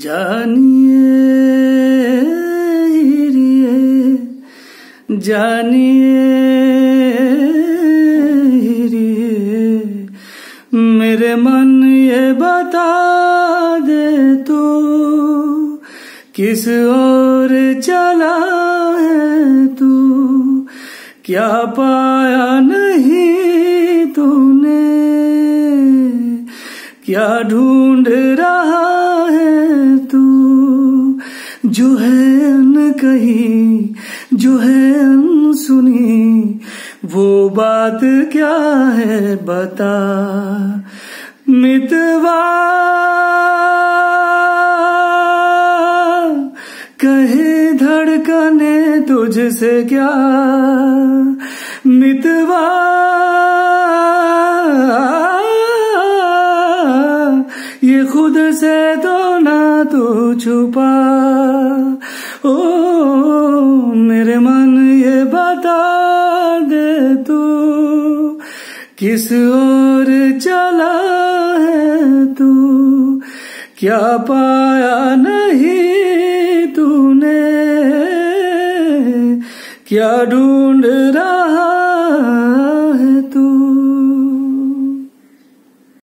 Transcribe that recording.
जानिए हिरिए जानिए हिरिए मेरे मन ये बता दे तो किस ओर चला है तू। क्या पाया नहीं तूने, क्या ढूंढ रहा है तू। जो है न कही, जो है अनसुनी, वो बात क्या है बता। मितवा कहे धड़कने तुझसे क्या, मितवा ये खुद से तो ना तू छुपा। ओ मेरे मन ये बता दे तू किस ओर चला है तू। क्या पाया नहीं तूने, क्या ढूंढ रहा